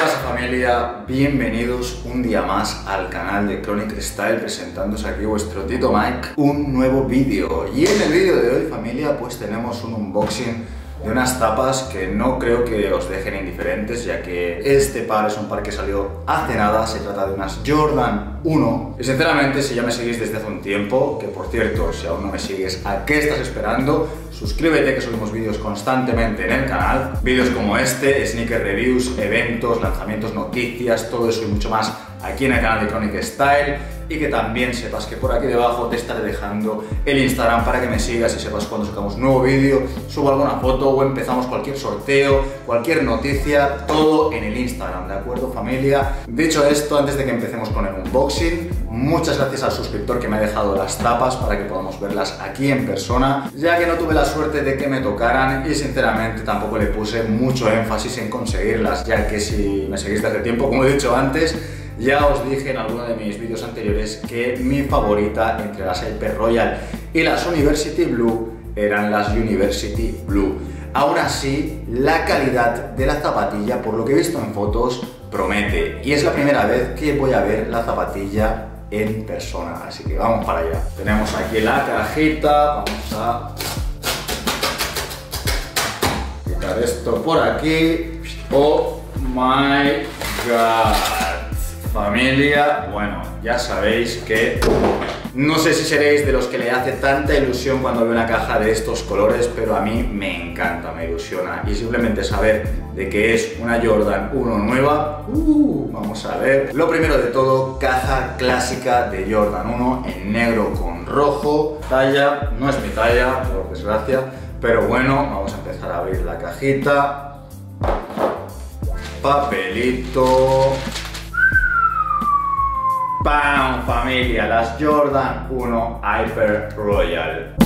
pasa, familia? Bienvenidos un día más al canal de Chronic Style, presentándose aquí vuestro Tito Mike, un nuevo vídeo. Y en el vídeo de hoy, familia, pues tenemos un unboxing de unas tapas que no creo que os dejen indiferentes, ya que este par es un par que salió hace nada. Se trata de unas Jordan 1 y sinceramente, si ya me seguís desde hace un tiempo, que por cierto, si aún no me sigues, ¿a qué estás esperando? Suscríbete, que subimos vídeos constantemente en el canal, vídeos como este, sneaker reviews, eventos, lanzamientos, noticias, todo eso y mucho más aquí en el canal de Chronic Style. Y que también sepas que por aquí debajo te estaré dejando el Instagram para que me sigas y sepas cuando sacamos nuevo vídeo, subo alguna foto o empezamos cualquier sorteo, cualquier noticia, todo en el Instagram, ¿de acuerdo, familia? Dicho esto, antes de que empecemos con el unboxing, muchas gracias al suscriptor que me ha dejado las tapas para que podamos verlas aquí en persona, ya que no tuve la suerte de que me tocaran y sinceramente tampoco le puse mucho énfasis en conseguirlas, ya que si me seguís desde hace tiempo, como he dicho antes, ya os dije en alguno de mis vídeos anteriores que mi favorita entre las Hyper Royal y las University Blue eran las University Blue. Aún así, la calidad de la zapatilla, por lo que he visto en fotos, promete. Y es la primera vez que voy a ver la zapatilla en persona, así que vamos para allá. Tenemos aquí la cajita, vamos a quitar esto por aquí. Oh my god. Familia, bueno, ya sabéis que no sé si seréis de los que le hace tanta ilusión cuando ve una caja de estos colores, pero a mí me encanta, me ilusiona. Y simplemente saber de que es una Jordan 1 nueva, vamos a ver. Lo primero de todo, caja clásica de Jordan 1 en negro con rojo. Talla, no es mi talla, por desgracia, pero bueno, vamos a empezar a abrir la cajita. Papelito. ¡Pam! Familia, las Jordan 1 Hyper Royal.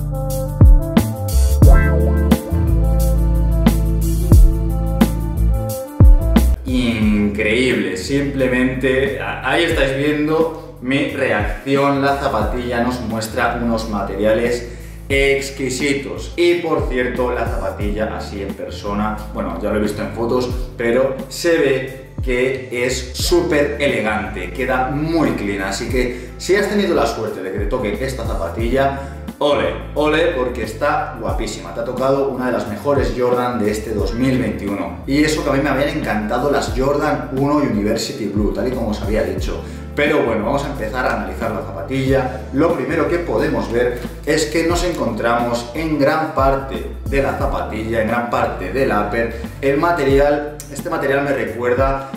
Increíble, simplemente ahí estáis viendo mi reacción. La zapatilla nos muestra unos materiales exquisitos y por cierto la zapatilla así en persona, bueno, ya lo he visto en fotos, pero se ve que es súper elegante, queda muy clean, así que si has tenido la suerte de que te toque esta zapatilla, ole, ole, porque está guapísima. Te ha tocado una de las mejores Jordan de este 2021. Y eso que a mí me habían encantado las Jordan 1 University Blue, tal y como os había dicho. Pero bueno, vamos a empezar a analizar la zapatilla. Lo primero que podemos ver es que nos encontramos en gran parte de la zapatilla, en gran parte del upper, el material, este material me recuerda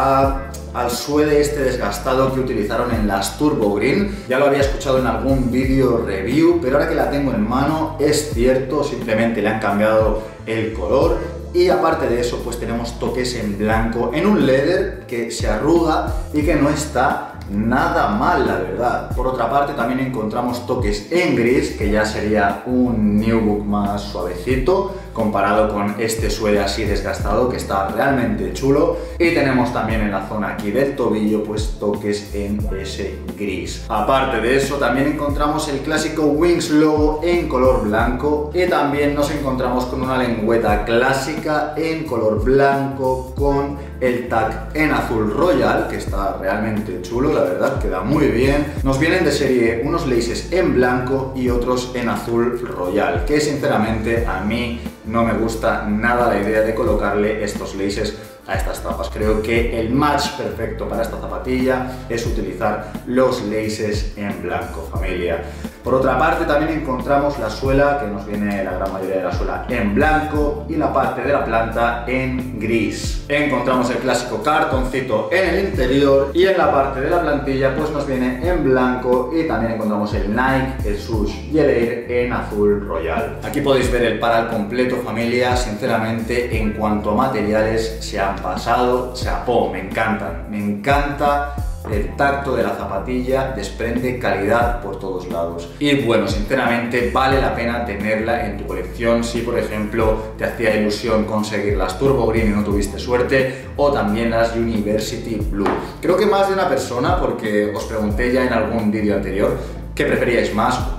al suede este desgastado que utilizaron en las Turbo Green. Ya lo había escuchado en algún vídeo review, pero ahora que la tengo en mano es cierto, simplemente le han cambiado el color. Y aparte de eso, pues tenemos toques en blanco, en un leather que se arruga y que no está nada mal, la verdad. Por otra parte, también encontramos toques en gris, que ya sería un nubuck más suavecito comparado con este suede así desgastado, que está realmente chulo. Y tenemos también en la zona aquí del tobillo, pues toques en ese gris. Aparte de eso, también encontramos el clásico Wings logo en color blanco y también nos encontramos con una lengüeta clásica en color blanco con el tag en azul royal, que está realmente chulo, la verdad, queda muy bien. Nos vienen de serie unos laces en blanco y otros en azul royal, que sinceramente a mí no me gusta nada la idea de colocarle estos laces a estas tapas. Creo que el match perfecto para esta zapatilla es utilizar los laces en blanco, familia. Por otra parte, también encontramos la suela, que nos viene la gran mayoría de la suela en blanco, y la parte de la planta en gris. Encontramos el clásico cartoncito en el interior, y en la parte de la plantilla pues nos viene en blanco, y también encontramos el Nike, el Swoosh y el Air en azul royal. Aquí podéis ver el par al completo, familia. Sinceramente, en cuanto a materiales, se han pasado, chapó, me encantan, me encanta. El tacto de la zapatilla desprende calidad por todos lados. Y bueno, sinceramente vale la pena tenerla en tu colección si por ejemplo te hacía ilusión conseguir las Turbo Green y no tuviste suerte, o también las University Blue. Creo que más de una persona, porque os pregunté ya en algún vídeo anterior qué preferíais más,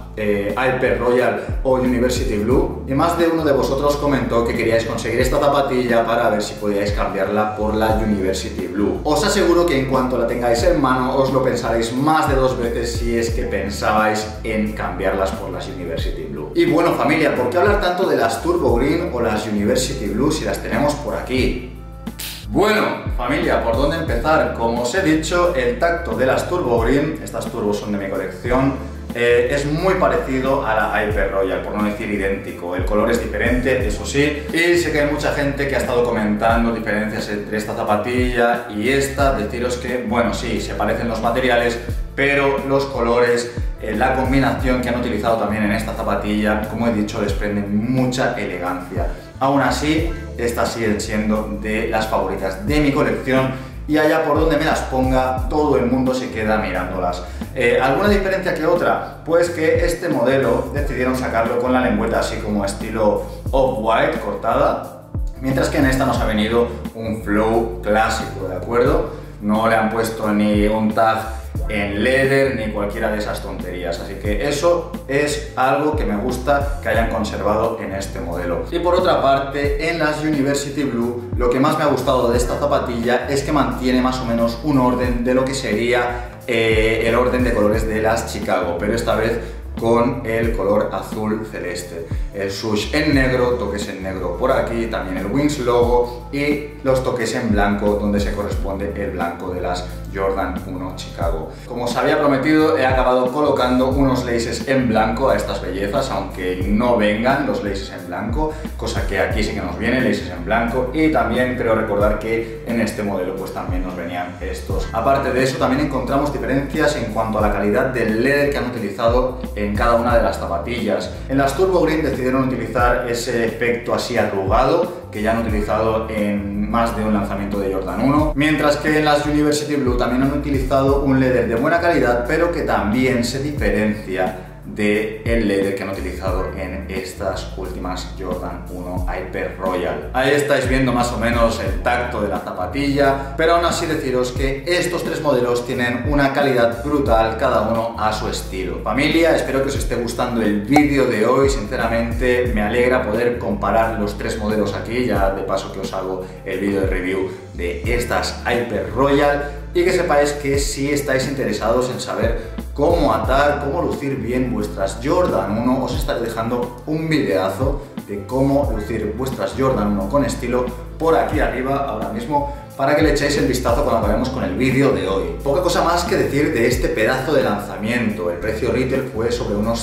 Hyper Royal o University Blue, y más de uno de vosotros comentó que queríais conseguir esta zapatilla para ver si podíais cambiarla por la University Blue. Os aseguro que en cuanto la tengáis en mano os lo pensaréis más de 2 veces si es que pensabais en cambiarlas por las University Blue. Y bueno, familia, ¿por qué hablar tanto de las Turbo Green o las University Blue si las tenemos por aquí? Bueno, familia, ¿por dónde empezar? Como os he dicho, el tacto de las Turbo Green, estas turbos son de mi colección, es muy parecido a la Hyper Royal, por no decir idéntico. El color es diferente, eso sí, y sé que hay mucha gente que ha estado comentando diferencias entre esta zapatilla y esta. Deciros que, bueno, sí, se parecen los materiales, pero los colores, la combinación que han utilizado también en esta zapatilla, como he dicho, desprenden mucha elegancia. Aún así, estas siguen siendo de las favoritas de mi colección, y allá por donde me las ponga, todo el mundo se queda mirándolas. ¿Alguna diferencia que otra? Pues que este modelo decidieron sacarlo con la lengüeta así como estilo off-white cortada, mientras que en esta nos ha venido un flow clásico, ¿de acuerdo? No le han puesto ni un tag en leather ni cualquiera de esas tonterías, así que eso es algo que me gusta que hayan conservado en este modelo. Y por otra parte, en las University Blue, lo que más me ha gustado de esta zapatilla es que mantiene más o menos un orden de lo que sería el orden de colores de las Chicago, pero esta vez con el color azul celeste. El swoosh en negro, toques en negro por aquí, también el Wings logo y los toques en blanco donde se corresponde el blanco de las Jordan 1 Chicago. Como os había prometido, he acabado colocando unos laces en blanco a estas bellezas, aunque no vengan los laces en blanco, cosa que aquí sí que nos vienen laces en blanco, y también creo recordar que en este modelo pues también nos venían estos. Aparte de eso, también encontramos diferencias en cuanto a la calidad del leather que han utilizado en cada una de las zapatillas. En las Turbo Green decidieron utilizar ese efecto así arrugado que ya han utilizado en más de un lanzamiento de Jordan 1, mientras que en las University Blue también han utilizado un leather de buena calidad, pero que también se diferencia del leather que han utilizado en estas últimas Jordan 1 Hyper Royal. Ahí estáis viendo más o menos el tacto de la zapatilla, pero aún así deciros que estos 3 modelos tienen una calidad brutal, cada uno a su estilo. Familia, espero que os esté gustando el vídeo de hoy. Sinceramente me alegra poder comparar los 3 modelos aquí, ya de paso que os hago el vídeo de review de estas Hyper Royal, y que sepáis que si estáis interesados en saber cómo atar, cómo lucir bien vuestras Jordan 1, os estaré dejando un videazo de cómo lucir vuestras Jordan 1 con estilo por aquí arriba ahora mismo, para que le echéis el vistazo cuando acabemos con el vídeo de hoy. Poca cosa más que decir de este pedazo de lanzamiento. El precio retail fue sobre unos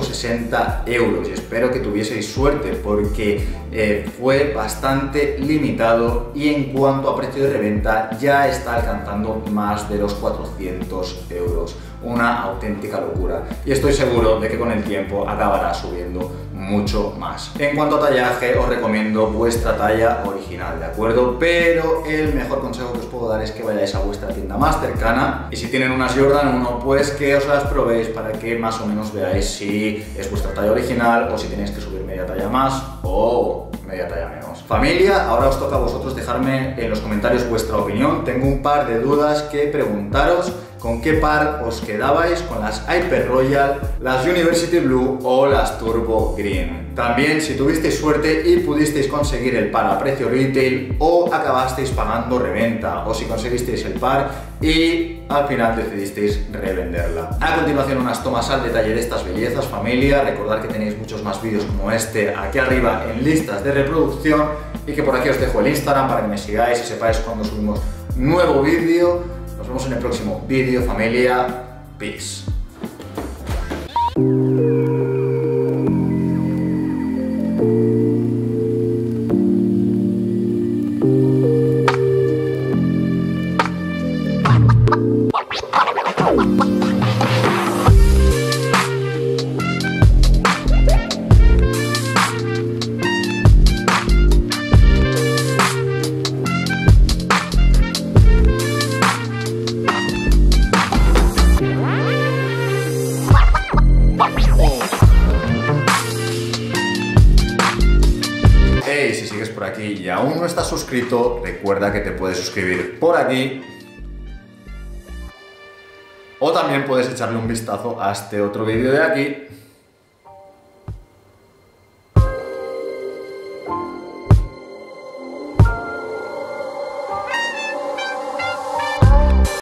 160 euros y espero que tuvieseis suerte porque fue bastante limitado, y en cuanto a precio de reventa ya está alcanzando más de los 400 euros. Una auténtica locura, y estoy seguro de que con el tiempo acabará subiendo mucho más. En cuanto a tallaje, os recomiendo vuestra talla original, ¿de acuerdo? Pero el mejor consejo que os puedo dar es que vayáis a vuestra tienda más cercana, y si tienen unas Jordan 1, pues que os las probéis para que más o menos veáis si es vuestra talla original o si tenéis que subir media talla más o media talla menos. Familia, ahora os toca a vosotros dejarme en los comentarios vuestra opinión. Tengo un par de dudas que preguntaros. ¿Con qué par os quedabais? ¿Con las Hyper Royal, las University Blue o las Turbo Green? También si tuvisteis suerte y pudisteis conseguir el par a precio retail o acabasteis pagando reventa, o si conseguisteis el par y al final decidisteis revenderla. A continuación, unas tomas al detalle de estas bellezas, familia. Recordad que tenéis muchos más vídeos como este aquí arriba en listas de reproducción, y que por aquí os dejo el Instagram para que me sigáis y sepáis cuando subimos nuevo vídeo. Nos vemos en el próximo vídeo, familia. Peace. Si sigues por aquí y aún no estás suscrito, recuerda que te puedes suscribir por aquí, o también puedes echarle un vistazo a este otro vídeo de aquí.